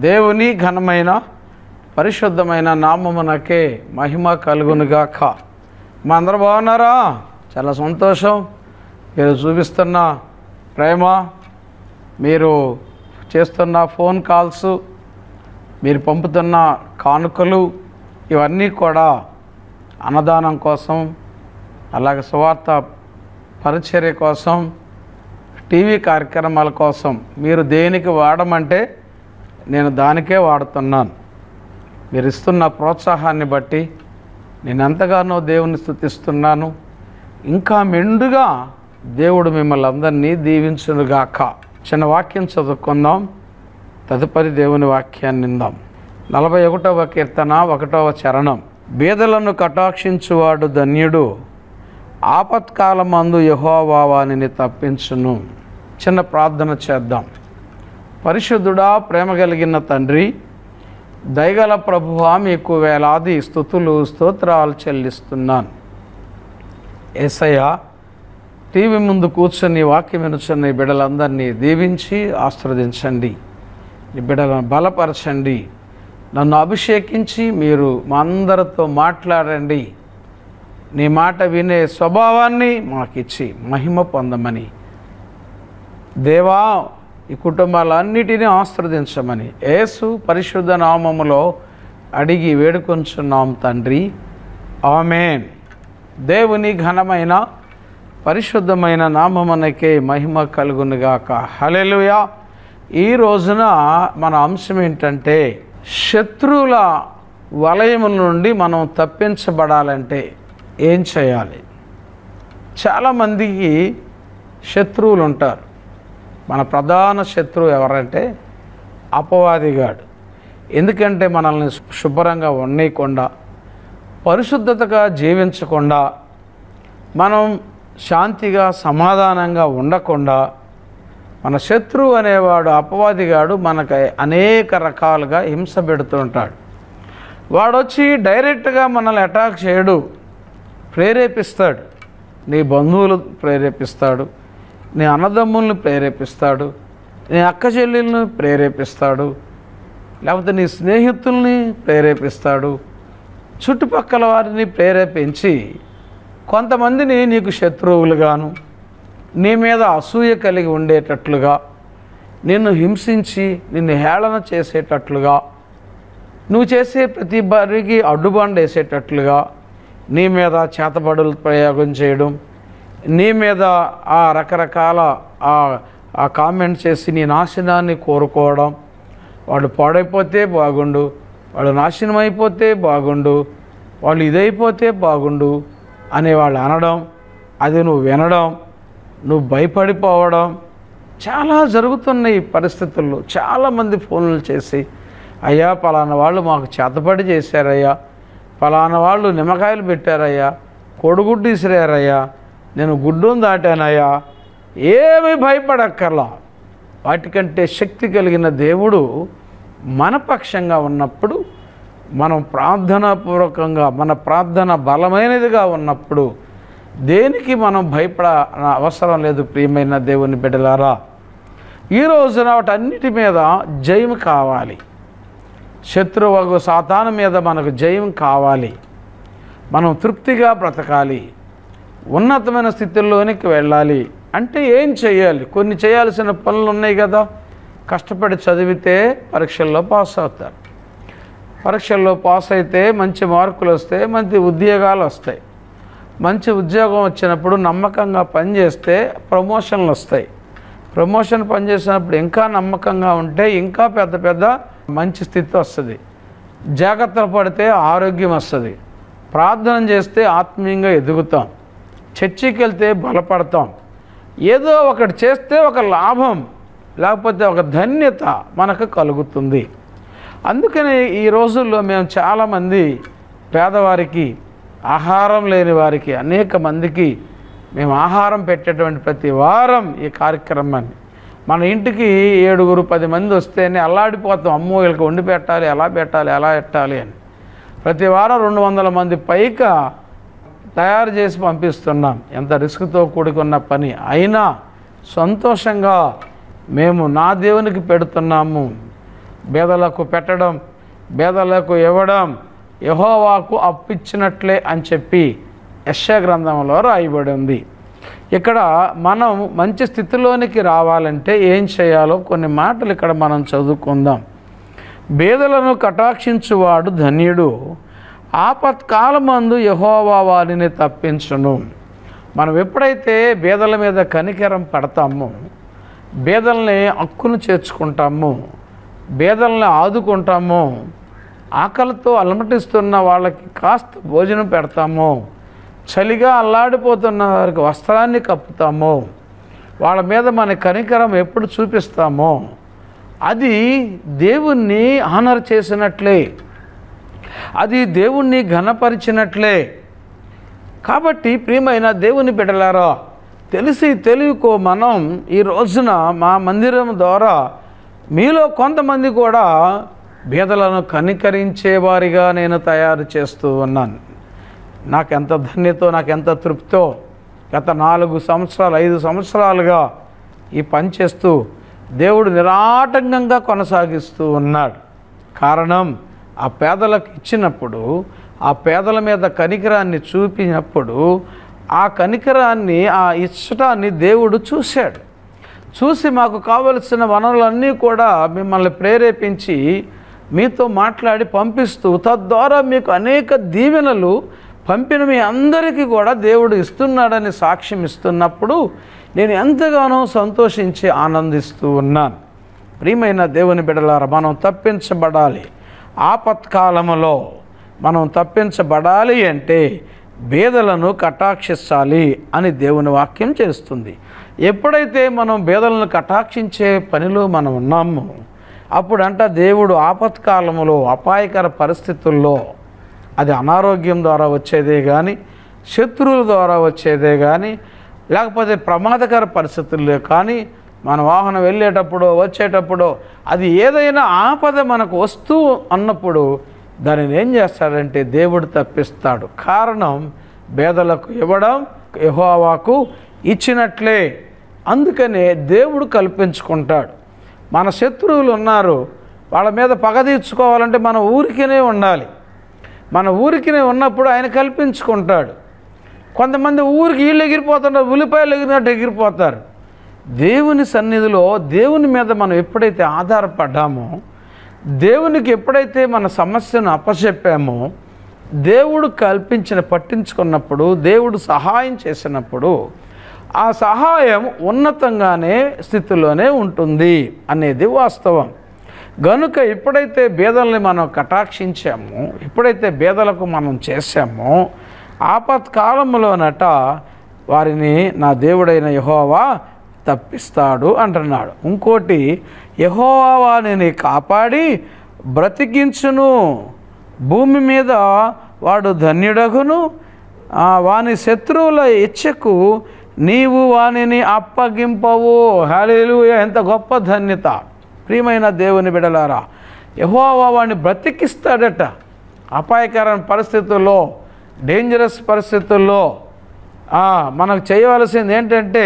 దేవుని ఘనమైన పరిశుద్ధమైన నామమునకే మహిమ కలుగునుగాక. మా అందరూ బాగున్నారా? చాలా సంతోషం. మీరు చూపిస్తున్న ప్రేమ, మీరు చేస్తున్న ఫోన్ కాల్స్, మీరు పంపుతున్న కానుకలు, ఇవన్నీ కూడా అన్నదానం కోసం, అలాగే సువార్త పరిచర్య కోసం, టీవీ కార్యక్రమాల కోసం మీరు దేనికి వాడమంటే నేను దానికే వాడుతున్నాను. మీరు ఇస్తున్న ప్రోత్సాహాన్ని బట్టి నేను ఎంతగానో దేవుని స్తుతిస్తున్నాను. ఇంకా మెండుగా దేవుడు మిమ్మల్ని అందరినీ దీవించునుగాక. చిన్న వాక్యం చదువుకుందాం, తదుపరి దేవుని వాక్యాన్ని విందాం. 41వ కీర్తన 1వ చరణం. బీదలను కటాక్షించువాడు ధన్యుడు, ఆపత్కాలమందు యెహోవా వానిని తప్పించును. చిన్న ప్రార్థన చేద్దాం. పరిశుద్ధుడా, ప్రేమ కలిగిన తండ్రి, దయగల ప్రభువా, మీకు వేలాది స్తుతులు స్తోత్రాలు చెల్లిస్తున్నాను. యేసయ్యా, టీవీ ముందు కూర్చొని వాక్యం వినుచున్న ఈ బిడ్డలందరినీ దీవించి ఆశీర్వదించండి. ఈ బిడ్డలను బలపరచండి. నన్ను అభిషేకించి మీరు మా అందరితో మాట్లాడండి. నీ మాట వినే స్వభావాన్ని మాకిచ్చి మహిమ పొందమని, దేవా ఈ కుటుంబాలన్నిటినీ ఆశీర్వదించమని యేసు పరిశుద్ధ నామములో అడిగి వేడుకొంచున్నాం తండ్రి, ఆమేన్. దేవుని ఘనమైన పరిశుద్ధమైన నామమునకే మహిమ కలుగునుగాక. హల్లెలూయా. ఈ రోజున మన అంశం ఏంటంటే, శత్రువుల వలయముల నుండి మనం తప్పించబడాలంటే ఏం చేయాలి? చాలామందికి శత్రువులు ఉంటారు. మన ప్రధాన శత్రువు ఎవరంటే అపవాదిగాడు. ఎందుకంటే మనల్ని శుభ్రంగా ఉండకుండా, పరిశుద్ధతగా జీవించకుండా, మనం శాంతిగా సమాధానంగా ఉండకుండా, మన శత్రువు అనేవాడు అపవాదిగాడు మనకు అనేక రకాలుగా హింస పెడుతూ ఉంటాడు. వాడొచ్చి డైరెక్ట్గా మనల్ని అటాక్ చేయడు, ప్రేరేపిస్తాడు. నీ బంధువులు ప్రేరేపిస్తాడు, నీ అన్నదమ్ముల్ని ప్రేరేపిస్తాడు, నీ అక్క చెల్లెళ్ళని ప్రేరేపిస్తాడు, లేకపోతే నీ స్నేహితుల్ని ప్రేరేపిస్తాడు, చుట్టుపక్కల వారిని ప్రేరేపించి కొంతమందిని నీకు శత్రువులుగాను, నీ మీద అసూయ కలిగి ఉండేటట్లుగా, నిన్ను హింసించి నిన్ను హేళన చేసేటట్లుగా, నువ్వు చేసే ప్రతి పనికి అడ్డుబండ వేసేటట్లుగా, నీ మీద చేతబడులు ప్రయోగం చేయడం, నీ మీద ఆ రకరకాల ఆ కామెంట్ చేసి నీ నాశనాన్ని కోరుకోవడం, వాడు పాడైపోతే బాగుండు, వాడు నాశనం అయిపోతే బాగుండు, వాళ్ళు ఇదైపోతే బాగుండు అని వాళ్ళు అనడం, అది నువ్వు వినడం, నువ్వు భయపడిపోవడం చాలా జరుగుతున్నాయి. ఈ పరిస్థితుల్లో చాలామంది ఫోన్లు చేసి, అయ్యా పలానా వాళ్ళు మాకు చేతపడి చేశారయ్యా, పలానా వాళ్ళు నిమ్మకాయలు పెట్టారయ్యా, కోడిగుడ్డు ఇసిరారయ్యా, నేను గుడ్డును దాటానయ్యా. ఏమీ భయపడక్కర్లా. వాటికంటే శక్తి కలిగిన దేవుడు మన పక్షంగా ఉన్నప్పుడు, మనం ప్రార్థనాపూర్వకంగా, మన ప్రార్థన బలమైనదిగా ఉన్నప్పుడు దేనికి మనం భయపడ అవసరం లేదు. ప్రియమైన దేవుని బిడ్డలారా, ఈ రోజున వాటన్నిటి మీద జయం కావాలి. శత్రువు సాతాను మీద మనకు జయం కావాలి. మనం తృప్తిగా బ్రతకాలి, ఉన్నతమైన స్థితిలోనికి వెళ్ళాలి అంటే ఏం చేయాలి? కొన్ని చేయాల్సిన పనులు ఉన్నాయి కదా. కష్టపడి చదివితే పరీక్షల్లో పాస్ అవుతారు. పరీక్షల్లో పాస్ అయితే మంచి మార్కులు వస్తాయి, మంచి ఉద్యోగాలు వస్తాయి. మంచి ఉద్యోగం వచ్చినప్పుడు నమ్మకంగా పనిచేస్తే ప్రమోషన్లు వస్తాయి. ప్రమోషన్ పనిచేసినప్పుడు ఇంకా నమ్మకంగా ఉంటే ఇంకా పెద్ద పెద్ద మంచి స్థితి వస్తుంది. జాగ్రత్తలు పడితే ఆరోగ్యం వస్తుంది. ప్రార్థన చేస్తే ఆత్మీయంగా ఎదుగుతాం. చర్చికి వెళ్తే బలపడతాం. ఏదో ఒకటి చేస్తే ఒక లాభం, లేకపోతే ఒక ధన్యత మనకు కలుగుతుంది. అందుకని ఈ రోజుల్లో మేము చాలామంది పేదవారికి, ఆహారం లేని వారికి, అనేక మందికి మేము ఆహారం పెట్టేటువంటి ప్రతి వారం ఈ కార్యక్రమాన్ని, మన ఇంటికి 7-10 మంది వస్తేనే అల్లాడిపోతాం. అమ్మో వీళ్ళకి వండి పెట్టాలి, ఎలా పెట్టాలి, ఎలా పెట్టాలి అని. ప్రతి వారం 200 మంది పైగా తయారు చేసి పంపిస్తున్నాం. ఎంత రిస్క్తో కూడుకున్న పని అయినా సంతోషంగా మేము నా దేవునికి పెడుతున్నాము. బేదలకు పెట్టడం, బేదలకు ఇవ్వడం యెహోవాకు అప్పిచ్చినట్లే అని చెప్పి యెషయా గ్రంథంలో రాయబడి ఉంది. ఇక్కడ మనం మంచి స్థితిలోనికి రావాలంటే ఏం చేయాలో కొన్ని మాటలు ఇక్కడ మనం చదువుకుందాం. బేదలను కటాక్షించువాడు ధన్యుడు, ఆపత్కాలమందు యెహోవా వారిని తప్పించును. మనం ఎప్పుడైతే బేదల మీద కనికరం పడతామో, బేదల్ని హక్కును చేర్చుకుంటామో, బేదల్ని ఆదుకుంటామో, ఆకలితో అలమటిస్తున్న వాళ్ళకి కాస్త భోజనం పెడతామో, చలిగా అల్లాడిపోతున్న వారికి వస్త్రాన్ని కప్పుతామో, వాళ్ళ మీద మన కనికరం ఎప్పుడు చూపిస్తామో అది దేవుణ్ణి ఆనర్ చేసినట్లే, అది దేవుణ్ణి ఘనపరిచినట్లే. కాబట్టి ప్రియమైన దేవుని బిడ్డలారా, తెలిసి తెలియకో మనం ఈ రోజున మా మందిరం ద్వారా మీలో కొంతమంది కూడా బేదలను కనికరించేవారిగా నేను తయారు చేస్తూ ఉన్నాను. నాకెంత ధన్యతో, నాకెంత తృప్తో. గత 4 సంవత్సరాలు 5 సంవత్సరాలుగా ఈ పని చేస్తూ దేవుడు నిరాటంకంగా కొనసాగిస్తూ ఉన్నాడు. కారణం, ఆ పేదలకు ఇచ్చినప్పుడు, ఆ పేదల మీద కనికరాన్ని చూపినప్పుడు, ఆ కనికరాన్ని, ఆ ఇష్టటాన్ని దేవుడు చూశాడు. చూసి మాకు కావలసిన వనరులన్నీ కూడా మిమ్మల్ని ప్రేరేపించి మీతో మాట్లాడి పంపిస్తూ, తద్వారా మీకు అనేక దీవెనలు పంపిన మీ అందరికీ కూడా దేవుడు ఇస్తున్నాడని సాక్ష్యం ఇస్తున్నప్పుడు నేను ఎంతగానో సంతోషించి ఆనందిస్తూ ఉన్నాను. ప్రియమైన దేవుని బిడ్డలారా, మనం తప్పించబడాలి. ఆపత్కాలములో మనం తప్పించబడాలి అంటే బేదలను కటాక్షించాలి అని దేవుని వాక్యం చేస్తుంది. ఎప్పుడైతే మనం బేదలను కటాక్షించే పనిలో మనం ఉన్నామో అప్పుడంట దేవుడు ఆపత్కాలములో, అపాయకర పరిస్థితుల్లో, అది అనారోగ్యం ద్వారా వచ్చేదే కానీ, శత్రువుల ద్వారా వచ్చేదే కానీ, లేకపోతే ప్రమాదకర పరిస్థితుల్లో కానీ, మన వాహనం వెళ్ళేటప్పుడు వచ్చేటప్పుడు అది ఏదైనా ఆపద మనకు వస్తూ అన్నప్పుడు దానిని ఏం చేస్తాడంటే దేవుడు తప్పిస్తాడు. కారణం, బేదలకు ఇవ్వడం యెహోవాకు ఇచ్చినట్లే. అందుకనే దేవుడు కల్పించుకుంటాడు. మన శత్రువులు ఉన్నారు, వాళ్ళ మీద పగ తీర్చుకోవాలంటే మన ఊరికినే ఉండాలి. మన ఊరికినే ఉన్నప్పుడు ఆయన కల్పించుకుంటాడు. కొంతమంది ఊరికి వీళ్ళు ఎగిరిపోతుంటారు, ఉల్లిపాయలు ఎగిరినట్టు ఎగిరిపోతారు. దేవుని సన్నిధిలో దేవుని మీద మనం ఎప్పుడైతే ఆధారపడ్డామో, దేవునికి ఎప్పుడైతే మన సమస్యను అప్పచెప్పామో, దేవుడు పట్టించుకున్నప్పుడు, దేవుడు సహాయం చేసినప్పుడు ఆ సహాయం ఉన్నతంగానే స్థితిలోనే ఉంటుంది అనేది వాస్తవం. గనుక ఎప్పుడైతే బేదల్ని మనం కటాక్షించామో, ఎప్పుడైతే బేదలకు మనం చేశామో, ఆపత్కాలంలోనట వారిని నా దేవుడైన యెహోవా తప్పిస్తాడు అంటున్నాడు. ఇంకోటి, యెహోవా వారిని కాపాడి బ్రతికించును, భూమి మీద వాడు ధన్యుడగును, వాని శత్రువుల ఇచ్చకు నీవు వానిని అప్పగింపవు. హల్లెలూయా! ఎంత గొప్ప ధన్యత. ప్రియమైన దేవుని బిడ్డలారా, యెహోవా వాడిని బ్రతికిస్తాడట. అపాయకరమైన పరిస్థితుల్లో, డేంజరస్ పరిస్థితుల్లో మనకు చేయవలసింది ఏంటంటే,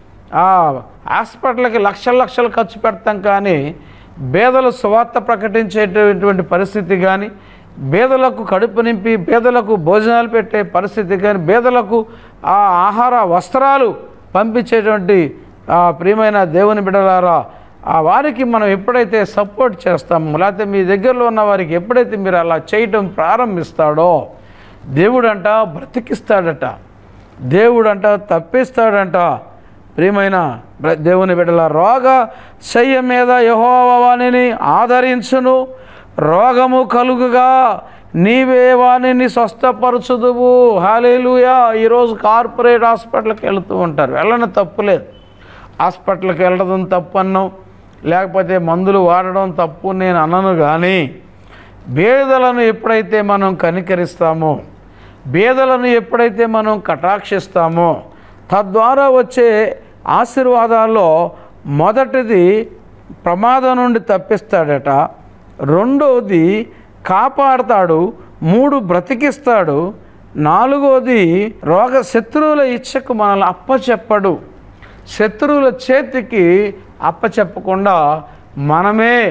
హాస్పిటల్కి లక్షలు ఖర్చు పెడతాం, కానీ బేదలు సువార్త ప్రకటించేటటువంటి పరిస్థితి కానీ, బేదలకు కడుపు నింపి బేదలకు భోజనాలు పెట్టే పరిస్థితి కానీ, బేదలకు ఆహార వస్త్రాలు పంపించేటువంటి ప్రియమైన దేవుని బిడ్డలారా, వారికి మనం ఎప్పుడైతే సపోర్ట్ చేస్తామో, లేకపోతే మీ దగ్గరలో ఉన్న వారికి ఎప్పుడైతే మీరు అలా చేయటం ప్రారంభిస్తాడో దేవుడంట బ్రతికిస్తాడట, దేవుడంట తప్పిస్తాడంట. ప్రియమైన దేవుని బిడ్డల, రోగ శయ్య మీద యెహోవా వానిని ఆదరించును, రోగము కలుగుగా నీవే వానిని స్వస్థపరచుదువు. హల్లెలూయా! ఈరోజు కార్పొరేట్ హాస్పిటల్కి వెళుతూ ఉంటారు, వెళ్ళని తప్పులేదు. హాస్పిటల్కి వెళ్ళడం తప్పు అన్నాం, లేకపోతే మందులు వాడడం తప్పు నేను అనను. కానీ బేదలను ఎప్పుడైతే మనం కనికరిస్తామో, బేదలను ఎప్పుడైతే మనం కటాక్షిస్తామో, తద్వారా వచ్చే ఆశీర్వాదాల్లో మొదటిది ప్రమాదం నుండి తప్పిస్తాడట, రెండోది కాపాడతాడు, 3 బ్రతికిస్తాడు, 4వది శత్రువుల ఇచ్చకు మనల్ని అప్పచెప్పడు. శత్రువుల చేతికి అప్పచెప్పకుండా మనమే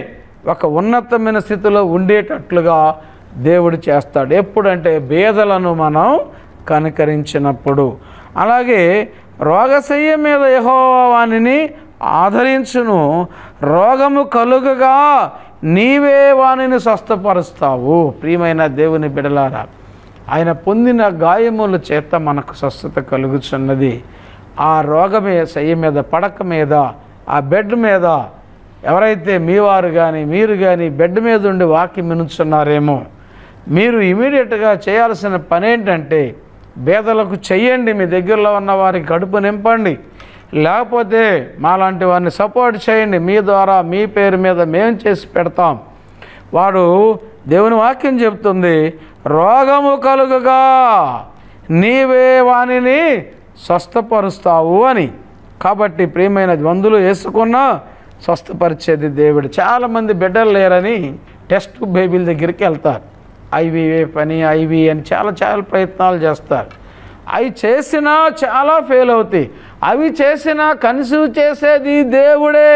ఒక ఉన్నతమైన స్థితిలో ఉండేటట్లుగా దేవుడు చేస్తాడు. ఎప్పుడంటే బేదలను మనం కనికరించినప్పుడు. అలాగే రోగశయ్య మీద యెహోవా వానిని ఆదరించును, రోగము కలుగగా నీవే వానిని స్వస్థపరుస్తావు. ప్రియమైన దేవుని బిడలారా, ఆయన పొందిన గాయముల చేత మనకు స్వస్థత కలుగుతున్నది. ఆ రోగమే శయ్య మీద, పడక మీద, ఆ బెడ్ మీద ఎవరైతే మీ వారు కానీ మీరు కానీ బెడ్ మీద ఉండి వాక్యం వినుచున్నారేమో, మీరు ఇమీడియట్గా చేయాల్సిన పని ఏంటంటే బేదలకు చెయ్యండి. మీ దగ్గరలో ఉన్న వారికి కడుపు నింపండి. లేకపోతే మాలాంటి వారిని సపోర్ట్ చేయండి. మీ ద్వారా మీ పేరు మీద మేము చేసి పెడతాం. వాడు దేవుని వాక్యం చెప్తుంది, రోగము కలుగగా నీవే వానిని స్వస్థపరుస్తావు అని. కాబట్టి ప్రియమైన మందులు వేసుకున్నా స్వస్థపరిచేది దేవుడు. చాలామంది బిడ్డలు లేరని టెస్ట్ బేబీల దగ్గరికి వెళ్తారు. ఐవీఎఫ్ అని, ఐవి అని చాలా ప్రయత్నాలు చేస్తారు. అవి చేసినా చాలా ఫెయిల్ అవుతాయి. అవి చేసినా కన్సీవ్ చేసేది దేవుడే.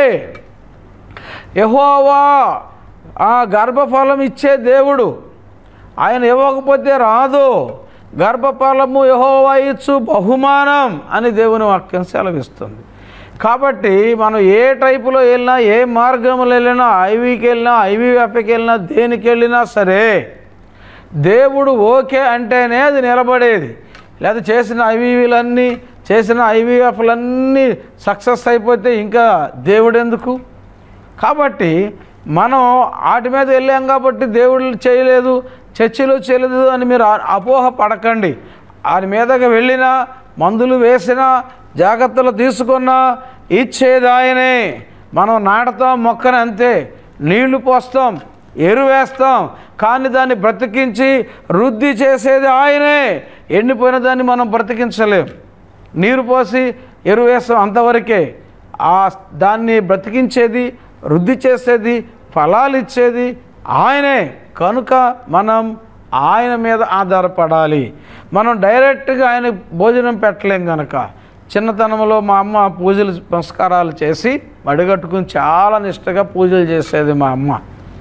యెహోవా ఆ గర్భఫలం ఇచ్చే దేవుడు. ఆయన ఇవ్వకపోతే రాదు. గర్భఫలము యెహోవా ఇచ్చు బహుమానం అని దేవుని వాక్యం సెలవిస్తుంది. కాబట్టి మనం ఏ టైపులో వెళ్ళినా, ఏ మార్గంలో వెళ్ళినా, ఐవీకి వెళ్ళినా, ఐవీఎఫ్కి వెళ్ళినా, దేనికి వెళ్ళినా సరే దేవుడు ఓకే అంటేనే అది నిలబడేది. లేదా చేసిన ఐవీలన్నీ, చేసిన ఐవీఎఫ్లన్నీ సక్సెస్ అయిపోతే ఇంకా దేవుడు ఎందుకు? కాబట్టి మనం వాటి మీద వెళ్ళాం కాబట్టి దేవుడు చేయలేదు, చర్చిలో చేయలేదు అని మీరు అపోహ పడకండి. వారి మీదకి వెళ్ళినా, మందులు వేసినా, జాగ్రత్తలు తీసుకున్నా ఇచ్చేది ఆయనే. మనం నాటుతాం మొక్కని అంతే, నీళ్లు పోస్తాం, ఎరువేస్తాం, కానీ దాన్ని బ్రతికించి వృద్ధి చేసేది ఆయనే. ఎండిపోయిన దాన్ని మనం బ్రతికించలేం. నీరు పోసి ఎరువేస్తాం అంతవరకే. దాన్ని బ్రతికించేది, వృద్ధి చేసేది, ఫలాలు ఇచ్చేది ఆయనే. కనుక మనం ఆయన మీద ఆధారపడాలి. మనం డైరెక్ట్గా ఆయన భోజనం పెట్టలేం కనుక. చిన్నతనంలో మా అమ్మ పూజలు పురస్కారాలు చేసి మడిగట్టుకుని చాలా నిష్టగా పూజలు చేసేది మా అమ్మ.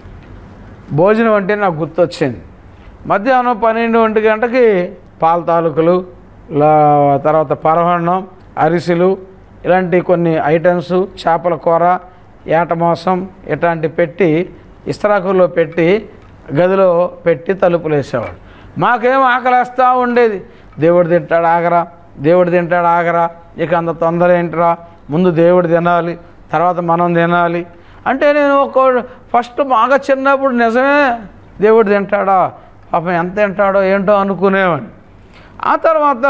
భోజనం అంటే నాకు గుర్తొచ్చింది. మధ్యాహ్నం 12-1 గంటకి పాల తాలూకులు, తర్వాత పరమాన్నం, అరిసెలు, ఇలాంటి కొన్ని ఐటమ్స్, చేపల కూర, ఏట మోసం ఇట్లాంటి పెట్టి ఇస్తరాకుల్లో పెట్టి గదిలో పెట్టి తలుపులు వేసేవాడు. మాకేం ఆకలేస్తూ ఉండేది. దేవుడు తింటాడు ఆగరా, దేవుడు తింటాడు ఆగరా, ఇక అంత తొందర ఏంటరా, ముందు దేవుడు తినాలి, తర్వాత మనం తినాలి అంటే నేను ఫస్ట్ బాగా చిన్నప్పుడు నిజమే దేవుడు తింటాడా, పాపం ఎంత తింటాడో ఏంటో అనుకునేవాడిని. ఆ తర్వాత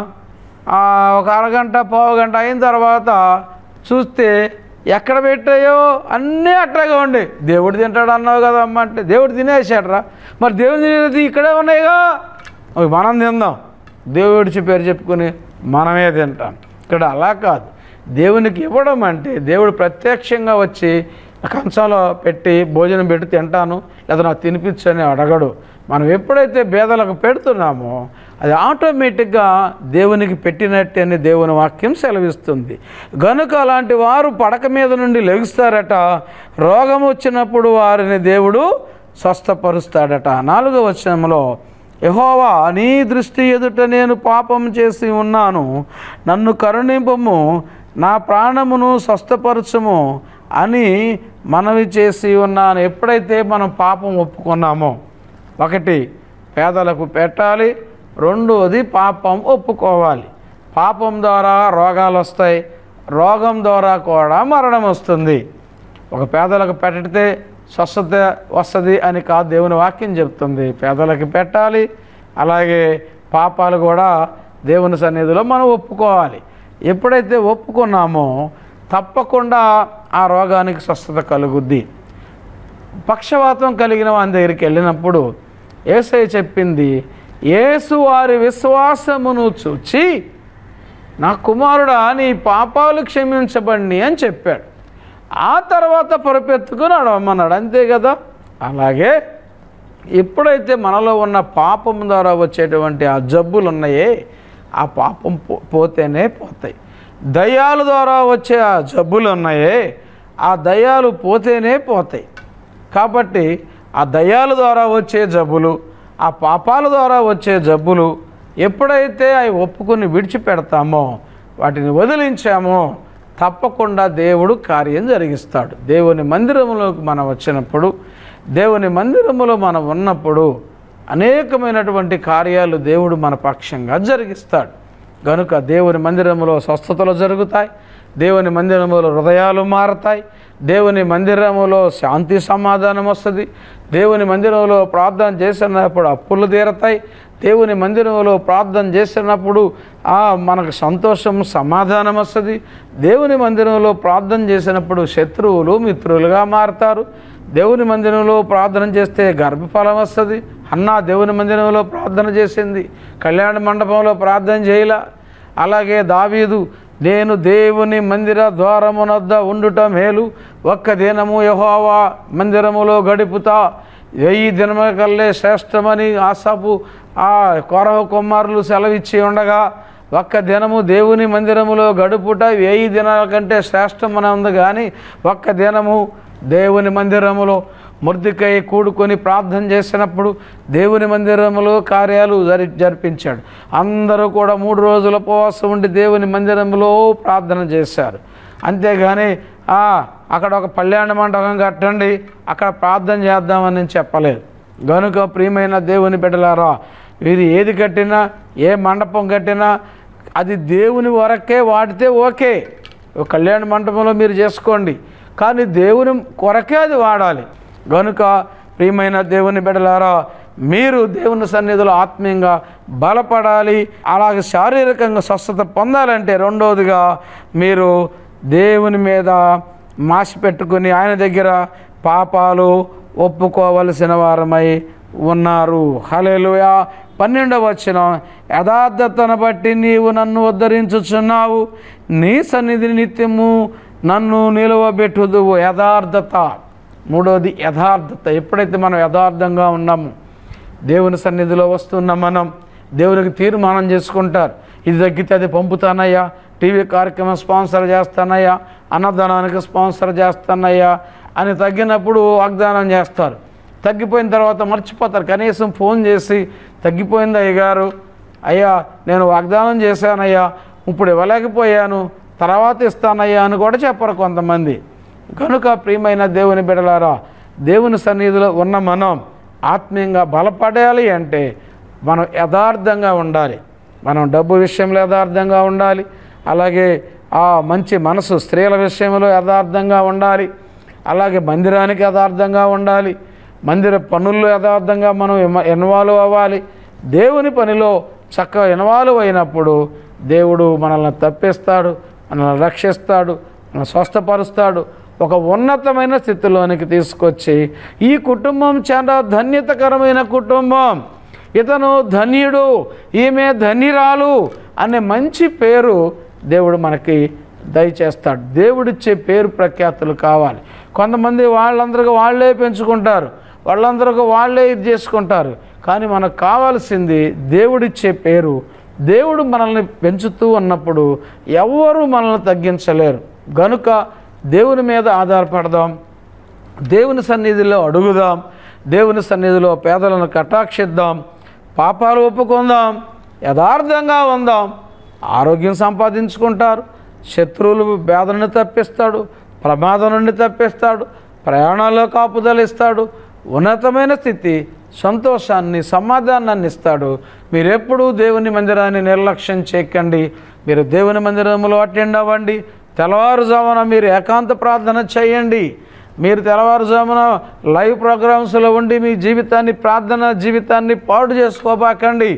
ఒక అరగంట పావు గంట అయిన తర్వాత చూస్తే ఎక్కడ పెట్టాయో అన్నీ అట్లాగే ఉండే. దేవుడు తింటాడు అన్నావు కదా అమ్మ అంటే దేవుడు తినేసాడరా, మరి దేవుడు తినేది ఇక్కడే ఉన్నాయిగా, మనం తిందాం. దేవుడి పేరు చెప్పుకుని మనమే తింటాం. ఇక్కడ అలా కాదు. దేవునికి ఇవ్వడం అంటే దేవుడు ప్రత్యక్షంగా వచ్చి కంచంలో పెట్టి భోజనం పెట్టి తింటాను లేదా నాకు తినిపించని అడగడు. మనం ఎప్పుడైతే బేదలకు పెడుతున్నామో అది ఆటోమేటిక్గా దేవునికి పెట్టినట్టే అని దేవుని వాక్యం సెలవిస్తుంది. గనుక అలాంటి వారు పడక మీద నుండి లెగుస్తారట, రోగం వచ్చినప్పుడు వారిని దేవుడు స్వస్థపరుస్తాడట. 4వ వచనంలో యెహోవా నీ దృష్టి ఎదుట నేను పాపం చేసి ఉన్నాను, నన్ను కరుణింపుము, నా ప్రాణమును స్వస్థపరచుము అని మనవి చేసి ఉన్నాను. ఎప్పుడైతే మనం పాపం ఒప్పుకున్నామో, 1 పేదలకు పెట్టాలి, 2వది పాపం ఒప్పుకోవాలి. పాపం ద్వారా రోగాలు వస్తాయి, రోగం ద్వారా కూడా మరణం వస్తుంది. ఒక పేదలకు పెడితే స్వస్థత వస్తుంది అని కాదు దేవుని వాక్యం చెప్తుంది. పేదలకు పెట్టాలి, అలాగే పాపాలు కూడా దేవుని సన్నిధిలో మనం ఒప్పుకోవాలి. ఎప్పుడైతే ఒప్పుకున్నామో తప్పకుండా ఆ రోగానికి స్వస్థత కలుగుద్ది. పక్షవాతం కలిగిన వాని దగ్గరికి వెళ్ళినప్పుడు యేసయ్య చెప్పింది, యేసు వారి విశ్వాసమును చూచి నా కుమారుడా నీ పాపాలు క్షమించబడి అని చెప్పాడు. ఆ తర్వాత పొరపెత్తుకుని నడవమన్నాడు. అంతే కదా. అలాగే ఎప్పుడైతే మనలో ఉన్న పాపం ద్వారా వచ్చేటువంటి ఆ జబ్బులు ఉన్నాయే, ఆ పాపం పోతేనే పోతాయి. దయ్యాల ద్వారా వచ్చే ఆ జబ్బులు ఉన్నాయే, ఆ దయ్యాలు పోతేనే పోతాయి. కాబట్టి ఆ దయ్యాల ద్వారా వచ్చే జబ్బులు, ఆ పాపాల ద్వారా వచ్చే జబ్బులు ఎప్పుడైతే అవి ఒప్పుకొని విడిచిపెడతామో, వాటిని వదిలించామో తప్పకుండా దేవుడు కార్యం జరిగిస్తాడు. దేవుని మందిరంలోకి మనం వచ్చినప్పుడు, దేవుని మందిరములో మనం ఉన్నప్పుడు అనేకమైనటువంటి కార్యాలు దేవుడు మన పక్షంగా జరిగిస్తాడు. కనుక దేవుని మందిరములో స్వస్థతలు జరుగుతాయి, దేవుని మందిరములో హృదయాలు మారతాయి, దేవుని మందిరములో శాంతి సమాధానం వస్తుంది, దేవుని మందిరంలో ప్రార్థన చేసినప్పుడు అప్పులు తీరతాయి, దేవుని మందిరంలో ప్రార్థన చేసినప్పుడు మనకు సంతోషం సమాధానం వస్తుంది, దేవుని మందిరంలో ప్రార్థన చేసినప్పుడు శత్రువులు మిత్రులుగా మారుతారు, దేవుని మందిరంలో ప్రార్థన చేస్తే గర్భఫలం వస్తుంది. అన్నా దేవుని మందిరంలో ప్రార్థన చేసింది, కళ్యాణ మండపంలో ప్రార్థన చేయలా. అలాగే దావీదు, నేను దేవుని మందిర ద్వారమునొద్ద ఉండుట మేలు, ఒక్క దినము యెహోవా మందిరములో గడుపుతా 1000 దినముల కల్లే శ్రేష్టమని ఆసాపు కోరహ కుమారులు సెలవిచ్చి ఉండగా, ఒక్క దినము దేవుని మందిరములో గడుపుట 1000 దినాల కంటే శ్రేష్టమని ఉంది. కానీ ఒక్క దినము దేవుని మందిరములో మొర్దెకై కూడుకొని ప్రార్థన చేసినప్పుడు దేవుని మందిరములో కార్యాలు జరిపించాడు. అందరూ కూడా 3 రోజుల ఉపవాసం ఉండి దేవుని మందిరంలో ప్రార్థన చేశారు. అంతేగాని అక్కడ ఒక కళ్యాణ మండపం కట్టండి, అక్కడ ప్రార్థన చేద్దామని చెప్పలేదు. గనుక ప్రియమైన దేవుని బిడ్డలారా, వీరు ఏది కట్టినా, ఏ మండపం కట్టినా అది దేవుని వరకే వాడితే ఓకే. ఒక కళ్యాణ మండపంలో మీరు చేసుకోండి, కానీ దేవుని కొరకే అది వాడాలి. గనుక ప్రియమైన దేవుని బిడ్డలారా, మీరు దేవుని సన్నిధిలో ఆత్మీయంగా బలపడాలి. అలాగే శారీరకంగా స్వస్థత పొందాలంటే రెండవదిగా మీరు దేవుని మీద మాసి పెట్టుకుని ఆయన దగ్గర పాపాలు ఒప్పుకోవలసిన వారమై ఉన్నారు. హల్లెలూయా. 12వ వచనం, యథార్థతను బట్టి నీవు నన్ను ఉద్ధరించుచున్నావు, నీ సన్నిధిని నిత్యము నన్ను నిలువబెట్టుదువు. యథార్థత. మూడవది యథార్థత. ఎప్పుడైతే మనం యథార్థంగా ఉన్నామో, దేవుని సన్నిధిలో వస్తున్నాం, మనం దేవునికి తీర్మానం చేసుకుంటారు, ఇది తగ్గితే అది పంపుతానయ్యా, టీవీ కార్యక్రమం స్పాన్సర్ చేస్తానయ్యా, అన్నదానానికి స్పాన్సర్ చేస్తానయ్యా అని తగ్గినప్పుడు వాగ్దానం చేస్తారు. తగ్గిపోయిన తర్వాత మర్చిపోతారు. కనీసం ఫోన్ చేసి, తగ్గిపోయింది అయ్యగారు, అయ్యా నేను వాగ్దానం చేశానయ్యా, ఇప్పుడు ఇవ్వలేకపోయాను, తర్వాత ఇస్తానయ్యా అని కూడా చెప్పరు కొంతమంది. కనుక ప్రియమైన దేవుని బిడ్డలారా, దేవుని సన్నిధిలో ఉన్న మనం ఆత్మీయంగా బలపడాలి అంటే మనం యథార్థంగా ఉండాలి. మనం డబ్బు విషయంలో యథార్థంగా ఉండాలి. అలాగే మంచి మనసు స్త్రీల విషయంలో యథార్థంగా ఉండాలి. అలాగే మందిరానికి యథార్థంగా ఉండాలి. మందిర పనుల్లో యథార్థంగా మనం ఇన్వాల్వ్ అవ్వాలి. దేవుని పనిలో చక్కగా ఇన్వాల్వ్ అయినప్పుడు దేవుడు మనల్ని తప్పిస్తాడు, మనల్ని రక్షిస్తాడు, మనల్ని స్వస్థపరుస్తాడు, ఒక ఉన్నతమైన స్థితిలోనికి తీసుకొచ్చి ఈ కుటుంబం చాలా ధన్యతకరమైన కుటుంబం, ఇతను ధన్యుడు, ఈమె ధన్యురాలు అనే మంచి పేరు దేవుడు మనకి దయచేస్తాడు. దేవుడిచ్చే పేరు ప్రఖ్యాతులు కావాలి. కొంతమంది వాళ్ళందరికీ వాళ్ళే పెంచుకుంటారు, వాళ్ళందరికీ వాళ్ళే ఇది చేసుకుంటారు. కానీ మనకు కావాల్సింది దేవుడిచ్చే పేరు. దేవుడు మనల్ని పెంచుతూ ఉన్నప్పుడు ఎవరు మనల్ని తగ్గించలేరు. గనుక దేవుని మీద ఆధారపడదాం, దేవుని సన్నిధిలో అడుగుదాం, దేవుని సన్నిధిలో పేదలను కటాక్షిద్దాం, పాపాలు ఒప్పుకుందాం, యథార్థంగా ఉందాం. ఆరోగ్యం సంపాదించుకుంటారు, శత్రువులు బాధలను తప్పిస్తాడు, ప్రమాదం నుండి తప్పిస్తాడు, ప్రయాణాల్లో కాపుదల ఇస్తాడు, ఉన్నతమైన స్థితి, సంతోషాన్ని, సమాధానాన్ని ఇస్తాడు. మీరెప్పుడూ దేవుని మందిరాన్ని నిర్లక్ష్యం చేయకండి. మీరు దేవుని మందిరంలో అటెండ్ అవ్వండి. తెల్లవారుజామున మీరు ఏకాంత ప్రార్థన చేయండి. మీరు తెల్లవారుజామున లైవ్ ప్రోగ్రామ్స్లో ఉండి మీ జీవితాన్ని, ప్రార్థన జీవితాన్ని పాడు చేసుకోబాకండి.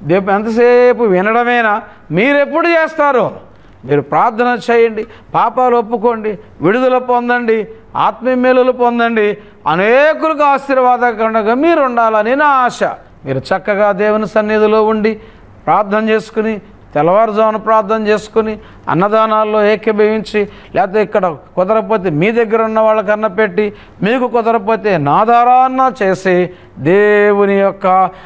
ఎంతసేపు వినడమేనా? మీరెప్పుడు చేస్తారు? మీరు ప్రార్థన చేయండి, పాపాలు ఒప్పుకోండి, విడుదల పొందండి, ఆత్మీయ మేలులు పొందండి, అనేకులకు ఆశీర్వాదకరంగా మీరు ఉండాలని నా ఆశ. మీరు చక్కగా దేవుని సన్నిధిలో ఉండి ప్రార్థన చేసుకుని, తెల్లవారుజామున ప్రార్థన చేసుకుని, అన్నదానాల్లో ఏకీభవించి, లేకపోతే ఇక్కడ కుదరకపోతే మీ దగ్గర ఉన్న వాళ్ళకన్నా పెట్టి, మీకు కుదరకపోతే నా ద్వారాన్న చేసి దేవుని యొక్క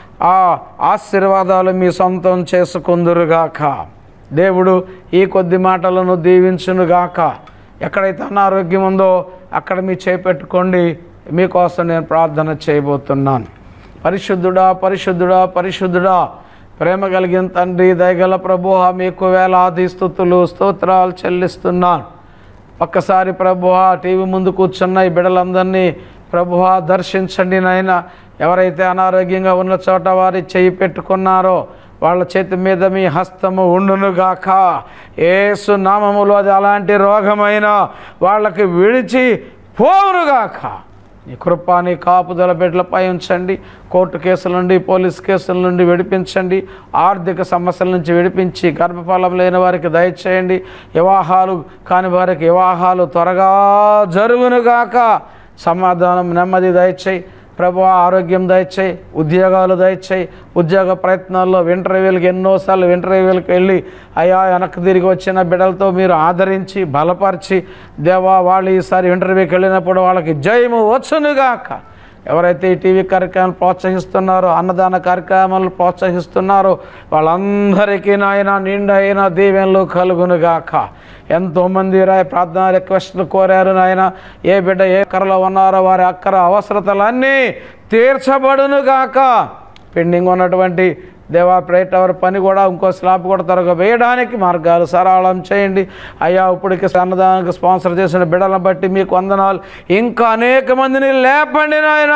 ఆశీర్వాదాలు మీ సొంతం చేసుకుందురుగాక. దేవుడు ఈ కొద్ది మాటలను దీవించునుగాక. ఎక్కడైతే అనారోగ్యం ఉందో అక్కడ మీ చేపెట్టుకోండి. మీకోసం నేను ప్రార్థన చేయబోతున్నాను. పరిశుద్ధుడా, పరిశుద్ధుడా, పరిశుద్ధుడా, ప్రేమ కలిగిన తండ్రి, దయగల ప్రభువా, మీకు వేలాది స్తుతులు స్తోత్రాలు చెల్లిస్తున్నాను. ఒక్కసారి ప్రభువా, టీవీ ముందు కూర్చున్న ఈ బిడ్డలందరినీ ప్రభువా దర్శించండి నాయన. ఎవరైతే అనారోగ్యంగా ఉన్న చోట వారి చేయి పెట్టుకున్నారో వాళ్ళ చేతి మీద మీ హస్తము ఉండునుగాక. యేసు నామములో అది అలాంటి రోగమైన వాళ్ళకి విడిచి పోవునుగాక. నీ కృప, నీ కాపుదల బిడ్డలపై ఉంచండి. కోర్టు కేసుల నుండి, పోలీస్ కేసుల నుండి విడిపించండి. ఆర్థిక సమస్యల నుంచి విడిపించి గర్భఫలం లేని వారికి దయచేయండి. వివాహాలు కాని వారికి వివాహాలు త్వరగా జరుగునుగాక. సమాధానం, నెమ్మది దయచేయి ప్రభువా. ఆరోగ్యం దయచేయి, ఉద్యోగాలు దయచేయి. ఉద్యోగ ప్రయత్నాల్లో ఇంటర్వ్యూలకు ఎన్నోసార్లు ఇంటర్వ్యూలకు వెళ్ళి అయ్యా వెనక్కి తిరిగి వచ్చిన బిడ్డలతో మీరు ఆదరించి బలపరిచి దేవా, వాళ్ళు ఈసారి ఇంటర్వ్యూకి వెళ్ళినప్పుడు వాళ్ళకి జయము వచ్చునుగాక. ఎవరైతే ఈ టీవీ కార్యక్రమాలు ప్రోత్సహిస్తున్నారో, అన్నదాన కార్యక్రమాలు ప్రోత్సహిస్తున్నారో వాళ్ళందరికీ నాయన నిండైన దీవెనలు కలుగునుగాక. ఎంతోమంది ప్రార్థన రిక్వెస్ట్లు కోరారు నాయన. ఏ బిడ్డ ఏ అక్కరలో ఉన్నారో వారి అక్కర అవసరతలన్నీ తీర్చబడునుగాక. పెండింగ్ ఉన్నటువంటి దేవా ప్రైవేట్ టవర్ పని కూడా, ఇంకో స్లాబ్ కూడా త్వరగా వేయడానికి మార్గాలు సరళం చేయండి అయ్యా. ఇప్పటికి అన్నదానానికి స్పాన్సర్ చేసిన బిడ్డలను బట్టి మీకు వందనాలు. ఇంకా అనేక మందిని లేపండి నాయన.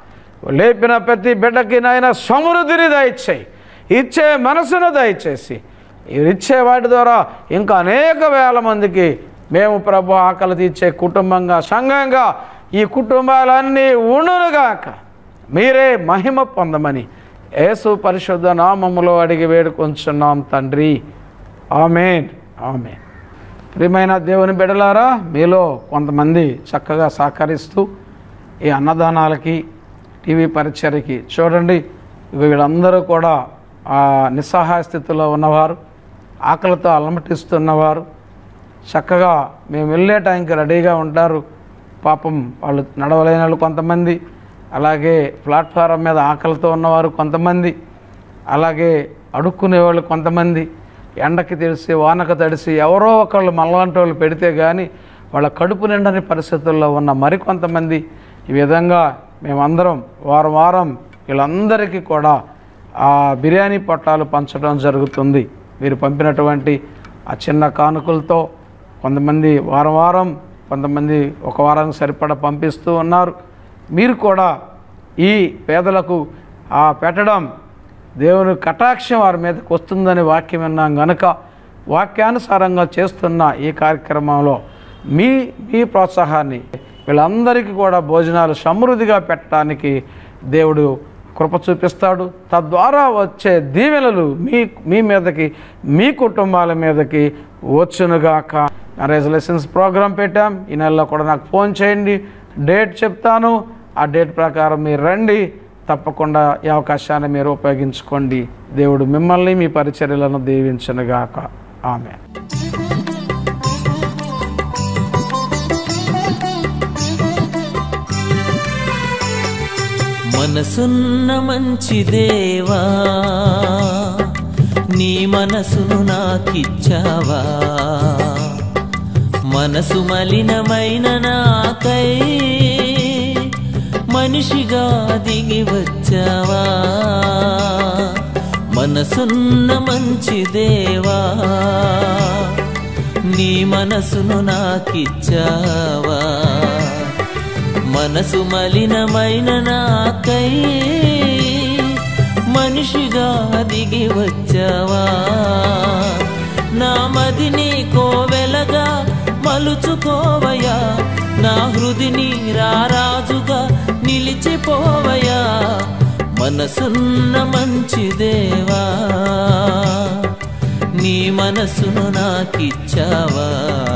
లేపిన ప్రతి బిడ్డకి నాయన సమృద్ధిని దయచేయి, ఇచ్చే మనసును దయచేసి ఇచ్చే వాటి ద్వారా ఇంకా అనేక వేల మందికి మేము ప్రభు ఆకలి తీర్చే కుటుంబంగా, సంఘంగా ఈ కుటుంబాలన్నీ ఉండునుగాక. మీరే మహిమ పొందమని యేసు పరిశుద్ధ నామములో అడిగి వేడుకొంచున్నాం తండ్రి. ఆమేన్, ఆమేన్. ప్రియమైన దేవుని బిడ్డలారా, మీలో కొంతమంది చక్కగా సహకరిస్తూ ఈ అన్నదానాలకి, టీవీ పరిచర్యకి చూడండి. వీళ్ళందరూ కూడా నిస్సహాయ స్థితిలో ఉన్నవారు, ఆకలితో అలమటిస్తున్నవారు, చక్కగా మేము వెళ్ళే టైంకి రెడీగా ఉంటారు. పాపం వాళ్ళు నడవలేని వాళ్ళు కొంతమంది, అలాగే ప్లాట్ఫారం మీద ఆకలితో ఉన్నవారు కొంతమంది, అలాగే అడుక్కునేవాళ్ళు కొంతమంది, ఎండకి తెలిసి వానకు తడిసి ఎవరో ఒకళ్ళు మనలాంటి వాళ్ళు పెడితే కానీ వాళ్ళ కడుపు నిండని పరిస్థితుల్లో ఉన్న మరికొంతమంది. ఈ విధంగా మేమందరం వారం వారం వీళ్ళందరికీ కూడా ఆ బిర్యానీ పొట్టాలు పంచడం జరుగుతుంది. మీరు పంపినటువంటి ఆ చిన్న కానుకలతో కొంతమంది వారం వారం, కొంతమంది ఒక వారానికి సరిపడా పంపిస్తూ ఉన్నారు. మీరు కూడా ఈ పేదలకు పెట్టడం దేవుని కటాక్షం వారి మీదకి వస్తుందని వాక్యం విన్నాం గనుక వాక్యానుసారంగా చేస్తున్న ఈ కార్యక్రమంలో మీ ప్రోత్సాహాన్ని వీళ్ళందరికీ కూడా భోజనాలు సమృద్ధిగా పెట్టడానికి దేవుడు కృప చూపిస్తాడు. తద్వారా వచ్చే దీవెనలు మీ మీదకి, మీ కుటుంబాల మీదకి వచ్చునుగాక. మ్యారేజ్ లెసన్స్ ప్రోగ్రాం పెట్టాం. ఈ నెలలో కూడా నాకు ఫోన్ చేయండి, డేట్ చెప్తాను. ఆ డేట్ ప్రకారం మీరు రండి. తప్పకుండా ఈ అవకాశాన్ని మీరు ఉపయోగించుకోండి. దేవుడు మిమ్మల్ని, మీ పరిచర్యలను దీవించునుగాక. ఆమేన్. మనసున్న మంచి దేవా, నీ మనసును నాకిచ్చావా? మనసు మలినమైన నాకై మనిషిగా దిగి వచ్చావా? మనసున్న మంచి దేవా, నీ మనసును నాకిచ్చావా? మనసు మలినమైన నాకై మనిషిగా దిగి వచ్చావా? నా మదిని కోవెలగా మలుచుకోవయా, నా హృదిని రారాజుగా నిలిచిపోవయా. మనసున్న మంచి దేవా, నీ మనసును నాకిచ్చావా?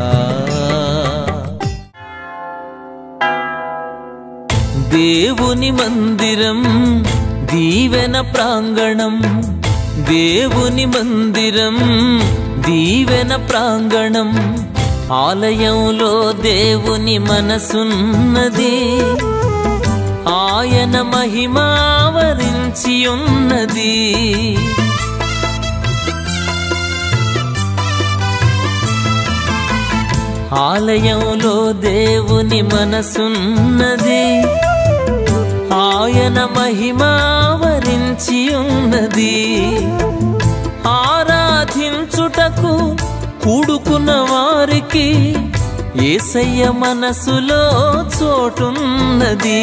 దేవుని మందిరం దీవెన ప్రాంగణం, దేవుని మందిరం దీవెన ప్రాంగణం. ఆలయంలో దేవుని మనసున్నది, ఆయన మహిమావరించి ఉన్నది. ఆలయంలో దేవుని మనసున్నది, ఆయన మహిమావరించి ఉన్నది. ఆరాధించుటకు కూడుకున్న వారికి యేసయ్య మనసులో చోటున్నది.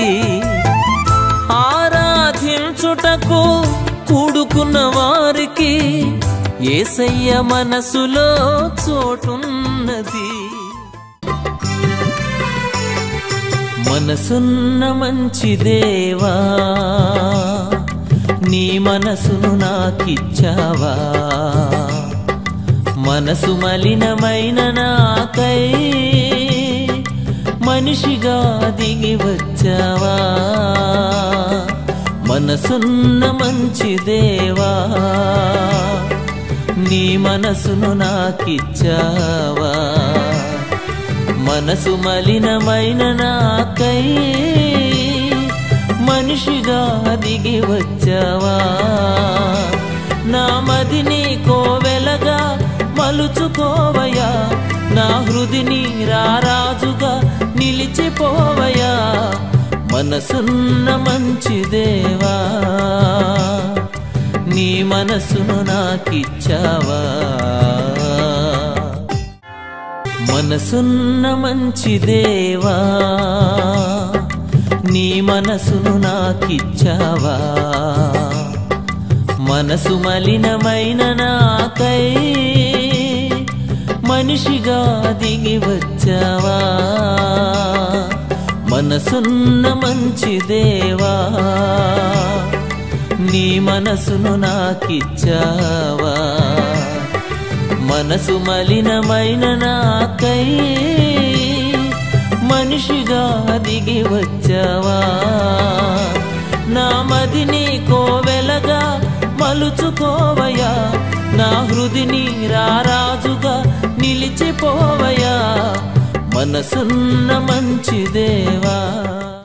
ఆరాధించుటకు కూడుకున్న వారికి యేసయ్య మనసులో చోటున్నది. మనసున్న మంచి దేవా, నీ మనసును నాకిచ్చావా? మనసు మలినమైన నాకై మనిషిగా దిగి వచ్చావా? మనసున్న మంచి దేవా, నీ మనసును నాకిచ్చావా? మనసు మలినమైన నాకై మనిషిగా దిగి వచ్చావా? నా మదిని కోవెలగా మలుచుకోవయా, నా హృదిని రారాజుగా నిలిచిపోవయా. మనసున్న మంచి దేవా, నీ మనసును నాకిచ్చావా? మనసున్న మంచి దేవా, నీ మనసును నాకిచ్చావా? మనసు మలినమైన నాకై మనిషిగా దిగి వచ్చావా? మనసున్న మంచి దేవా, నీ మనసును నాకిచ్చావా? మనసు మలినమైన నాకై మనిషిగా దిగి వచ్చావా? నా మదిని కోవెలగా మలుచుకోవయా, నా హృదిని రారాజుగా నిలిచిపోవయా. మనసున్న మంచి దేవా.